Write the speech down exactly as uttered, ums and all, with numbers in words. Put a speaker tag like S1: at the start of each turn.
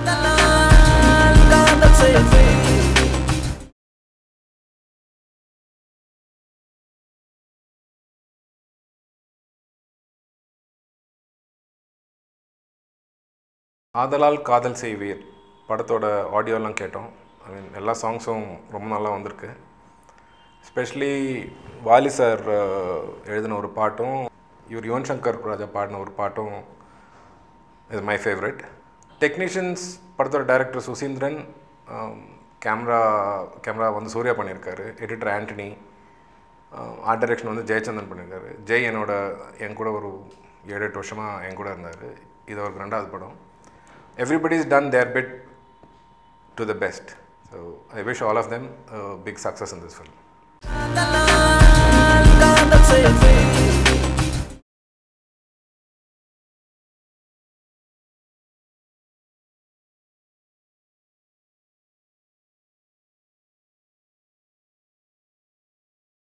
S1: ஆதலால் காதல் செய்வீர் படத்தோட ஆடியோலாம் கேட்டோம். ஐ மீன் எல்லா சாங்ஸும் ரொம்ப நல்லா வந்திருக்கு. எஸ்பெஷலி வாலி சார் எழுதின ஒரு பாட்டும் இவர் யுவன் சங்கர் ராஜா பாடின ஒரு பாட்டும் இது மை ஃபேவரட். டெக்னீஷியன்ஸ் படத்தோட டைரக்டர் சுசீந்திரன், கேமரா கேமரா வந்து சூர்யா பண்ணியிருக்காரு, எடிட்டர் ஆண்டனி, ஆர்ட் டைரக்ஷன் வந்து ஜெயச்சந்திரன் பண்ணியிருக்காரு. ஜெய் என்னோட என் கூட ஒரு ஏழு எட்டு வருஷமாக என் கூட இருந்தார். இது ஒரு ரெண்டாவது படம். Everybody's done their bit to the best. So I wish all of them a big success in this film.